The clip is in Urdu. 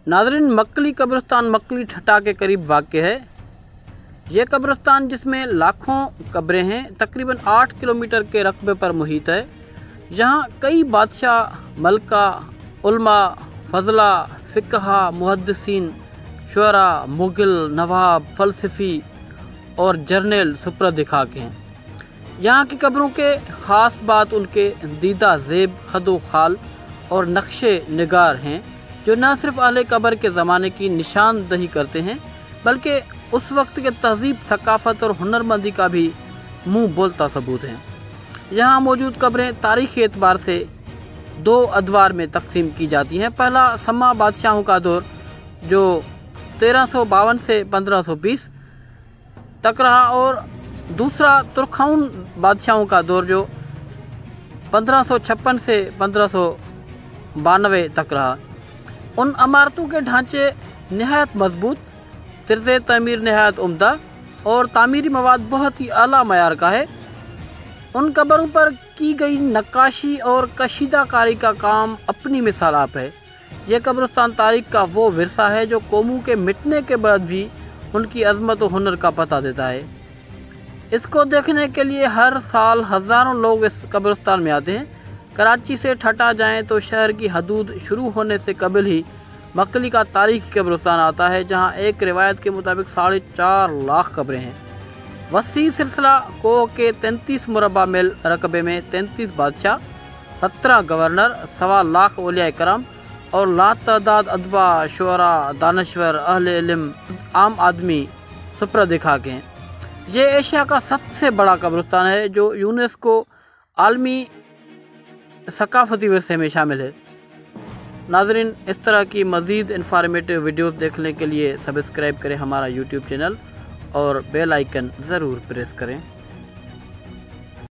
ناظرین، مکلی قبرستان مکلی ٹھٹا کے قریب واقع ہے۔ یہ قبرستان جس میں لاکھوں قبریں ہیں تقریباً 8 کلومیٹر کے رقبے پر محیط ہے۔ یہاں کئی بادشاہ، ملکہ، علماء، فضلاء، فقہا، محدثین، شعراء، مغل، نواب، فلسفی اور جرنیل سپرد خاک ہیں۔ یہاں کی قبروں کے خاص بات ان کے دیدہ زیب، خد و خال اور نقش نگار ہیں، جو نہ صرف اہل قبر کے زمانے کی نشاندہی کرتے ہیں بلکہ اس وقت کے تہذیب، ثقافت اور ہنرمندی کا بھی منہ بولتا ثبوت ہیں۔ یہاں موجود قبریں تاریخی اعتبار سے 2 ادوار میں تقسیم کی جاتی ہیں۔ پہلا سما بادشاہوں کا دور جو 1352 سے 1520 تک رہا، اور دوسرا ترکھاؤن بادشاہوں کا دور جو 1556 سے 1592 تک رہا۔ ان عمارتوں کے ڈھانچے نہایت مضبوط، طرز تعمیر نہایت عمدہ اور تعمیری مواد بہت ہی اعلیٰ معیار کا ہے۔ ان قبروں پر کی گئی نقاشی اور کشیدہ کاری کا کام اپنی مثال آپ ہے۔ یہ قبرستان تاریخ کا وہ ورثہ ہے جو قوموں کے مٹنے کے بعد بھی ان کی عظمت و ہنر کا پتہ دیتا ہے۔ اس کو دیکھنے کے لیے ہر سال ہزاروں لوگ اس قبرستان میں آتے ہیں۔ کراچی سے ٹھٹا جائیں تو شہر کی حدود شروع ہونے سے قبل ہی مکلی کا تاریخی قبرستان آتا ہے، جہاں ایک روایت کے مطابق 4.5 لاکھ قبریں ہیں۔ وسیع سلسلہ کو کہ 33 مربع میل رقبے میں 33 بادشاہ، 17 گورنر، 1.25 لاکھ اولیاء کرام اور لاتعداد ادبا، شعراء، دانشور، اہل علم، عام آدمی سپرد خاک ہیں۔ یہ ایشیا کا سب سے بڑا قبرستان ہے جو یونیسکو عالمی ثقافتی ورثے میں شامل ہے۔ ناظرین، اس طرح کی مزید انفارمیٹیو ویڈیوز دیکھنے کے لیے سبسکرائب کریں ہمارا یوٹیوب چینل اور بیل آئیکن ضرور پریس کریں۔